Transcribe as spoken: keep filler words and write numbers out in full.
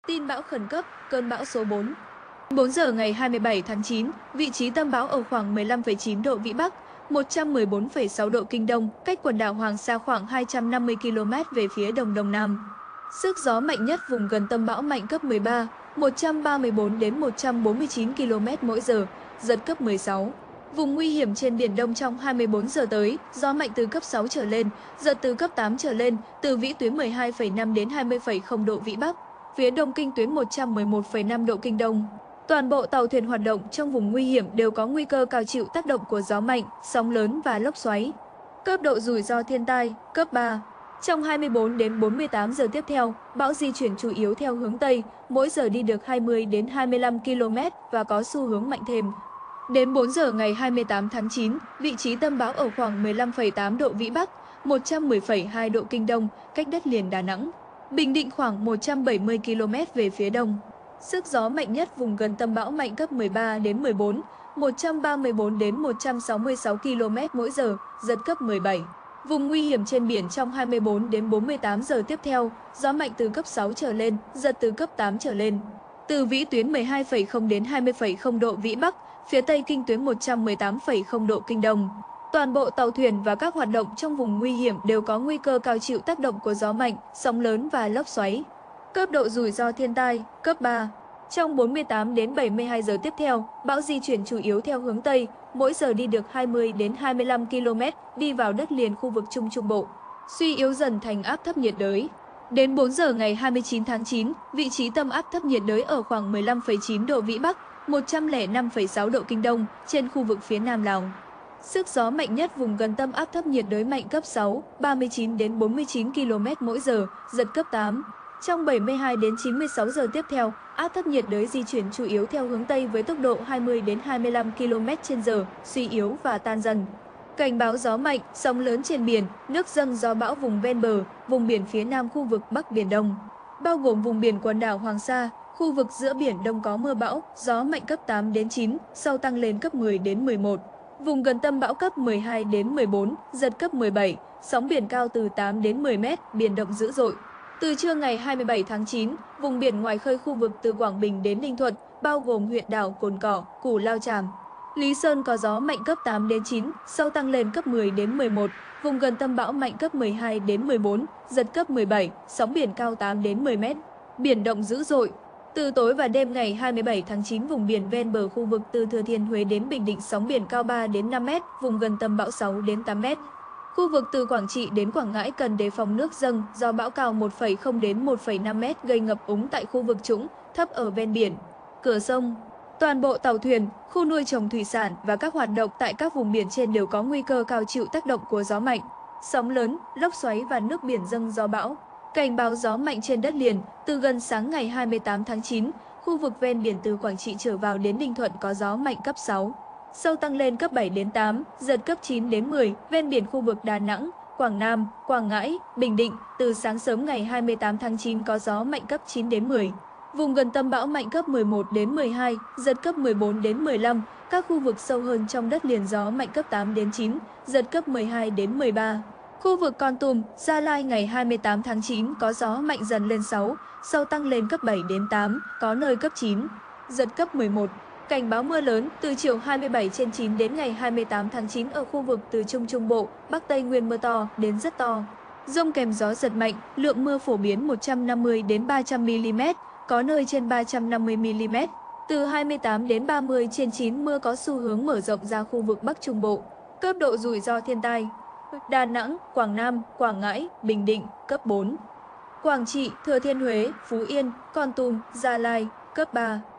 Tin bão khẩn cấp, cơn bão số bốn. bốn giờ ngày hai mươi bảy tháng chín, vị trí tâm bão ở khoảng mười lăm phẩy chín độ Vĩ Bắc, một trăm mười bốn phẩy sáu độ Kinh Đông, cách quần đảo Hoàng Sa khoảng hai trăm năm mươi ki lô mét về phía đông đông nam. Sức gió mạnh nhất vùng gần tâm bão mạnh cấp mười ba, một trăm ba mươi bốn đến một trăm bốn mươi chín ki lô mét mỗi giờ, giật cấp mười sáu. Vùng nguy hiểm trên Biển Đông trong hai mươi bốn giờ tới, gió mạnh từ cấp sáu trở lên, giật từ cấp tám trở lên, từ vĩ tuyến mười hai phẩy năm đến hai mươi phẩy không độ Vĩ Bắc, phía đông kinh tuyến một trăm mười một phẩy năm độ Kinh Đông. Toàn bộ tàu thuyền hoạt động trong vùng nguy hiểm đều có nguy cơ cao chịu tác động của gió mạnh, sóng lớn và lốc xoáy. Cấp độ rủi ro thiên tai, cấp ba. Trong hai mươi bốn đến bốn mươi tám giờ tiếp theo, bão di chuyển chủ yếu theo hướng Tây, mỗi giờ đi được hai mươi đến hai mươi lăm ki lô mét và có xu hướng mạnh thêm. Đến bốn giờ ngày hai mươi tám tháng chín, vị trí tâm bão ở khoảng mười lăm phẩy tám độ Vĩ Bắc, một trăm mười phẩy hai độ Kinh Đông, cách đất liền Đà Nẵng, Bình Định khoảng một trăm bảy mươi ki lô mét về phía đông. Sức gió mạnh nhất vùng gần tâm bão mạnh cấp mười ba đến mười bốn, một trăm ba mươi bốn đến một trăm sáu mươi sáu ki lô mét mỗi giờ, giật cấp mười bảy. Vùng nguy hiểm trên biển trong hai mươi bốn đến bốn mươi tám giờ tiếp theo, gió mạnh từ cấp sáu trở lên, giật từ cấp tám trở lên. Từ vĩ tuyến mười hai phẩy không đến hai mươi phẩy không độ Vĩ Bắc, phía tây kinh tuyến một trăm mười tám phẩy không độ Kinh Đông. Toàn bộ tàu thuyền và các hoạt động trong vùng nguy hiểm đều có nguy cơ cao chịu tác động của gió mạnh, sóng lớn và lốc xoáy. Cấp độ rủi ro thiên tai, cấp ba. Trong bốn mươi tám đến bảy mươi hai giờ tiếp theo, bão di chuyển chủ yếu theo hướng Tây, mỗi giờ đi được hai mươi đến hai mươi lăm ki lô mét, đi vào đất liền khu vực Trung Trung Bộ. Suy yếu dần thành áp thấp nhiệt đới. Đến bốn giờ ngày hai mươi chín tháng chín, vị trí tâm áp thấp nhiệt đới ở khoảng mười lăm phẩy chín độ Vĩ Bắc, một trăm lẻ năm phẩy sáu độ Kinh Đông, trên khu vực phía Nam Lào. Sức gió mạnh nhất vùng gần tâm áp thấp nhiệt đới mạnh cấp sáu, ba mươi chín đến bốn mươi chín ki lô mét mỗi giờ, giật cấp tám. Trong bảy mươi hai đến chín mươi sáu giờ tiếp theo, áp thấp nhiệt đới di chuyển chủ yếu theo hướng Tây với tốc độ hai mươi đến hai mươi lăm ki lô mét trên giờ, suy yếu và tan dần. Cảnh báo gió mạnh, sóng lớn trên biển, nước dâng do bão vùng ven bờ, vùng biển phía Nam khu vực Bắc Biển Đông, bao gồm vùng biển quần đảo Hoàng Sa, khu vực giữa Biển Đông có mưa bão, gió mạnh cấp tám đến chín, sau tăng lên cấp mười đến mười một. Vùng gần tâm bão cấp mười hai đến mười bốn, giật cấp mười bảy, sóng biển cao từ tám đến mười mét, biển động dữ dội. Từ trưa ngày hai mươi bảy tháng chín, vùng biển ngoài khơi khu vực từ Quảng Bình đến Ninh Thuận, bao gồm huyện đảo Cồn Cỏ, Cù Lao Chàm, Lý Sơn có gió mạnh cấp tám đến chín, sau tăng lên cấp mười đến mười một, vùng gần tâm bão mạnh cấp mười hai đến mười bốn, giật cấp mười bảy, sóng biển cao tám đến mười mét, biển động dữ dội. Từ tối và đêm ngày hai mươi bảy tháng chín, vùng biển ven bờ khu vực từ Thừa Thiên Huế đến Bình Định sóng biển cao ba đến năm mét, vùng gần tâm bão sáu đến tám mét. Khu vực từ Quảng Trị đến Quảng Ngãi cần đề phòng nước dâng do bão cao một phẩy không đến một phẩy năm mét gây ngập úng tại khu vực trũng, thấp ở ven biển, cửa sông. Toàn bộ tàu thuyền, khu nuôi trồng thủy sản và các hoạt động tại các vùng biển trên đều có nguy cơ cao chịu tác động của gió mạnh, sóng lớn, lốc xoáy và nước biển dâng do bão. Cảnh báo gió mạnh trên đất liền, từ gần sáng ngày hai mươi tám tháng chín, khu vực ven biển từ Quảng Trị trở vào đến Ninh Thuận có gió mạnh cấp sáu. Sau tăng lên cấp bảy đến tám, giật cấp chín đến mười, ven biển khu vực Đà Nẵng, Quảng Nam, Quảng Ngãi, Bình Định, từ sáng sớm ngày hai mươi tám tháng chín có gió mạnh cấp chín đến mười. Vùng gần tâm bão mạnh cấp mười một đến mười hai, giật cấp mười bốn đến mười lăm, các khu vực sâu hơn trong đất liền gió mạnh cấp tám đến chín, giật cấp mười hai đến mười ba. Khu vực Kon Tum, Gia Lai ngày hai mươi tám tháng chín có gió mạnh dần lên sáu, sau tăng lên cấp bảy đến tám, có nơi cấp chín, giật cấp mười một. Cảnh báo mưa lớn từ chiều hai mươi bảy trên chín đến ngày hai mươi tám tháng chín ở khu vực từ Trung Trung Bộ, Bắc Tây Nguyên mưa to đến rất to. Dông kèm gió giật mạnh, lượng mưa phổ biến một trăm năm mươi đến ba trăm mi li mét, có nơi trên ba trăm năm mươi mi li mét. Từ hai mươi tám đến ba mươi trên chín mưa có xu hướng mở rộng ra khu vực Bắc Trung Bộ. Cấp độ rủi ro thiên tai: Đà Nẵng, Quảng Nam, Quảng Ngãi, Bình Định, cấp bốn. Quảng Trị, Thừa Thiên Huế, Phú Yên, Kon Tum, Gia Lai, cấp ba.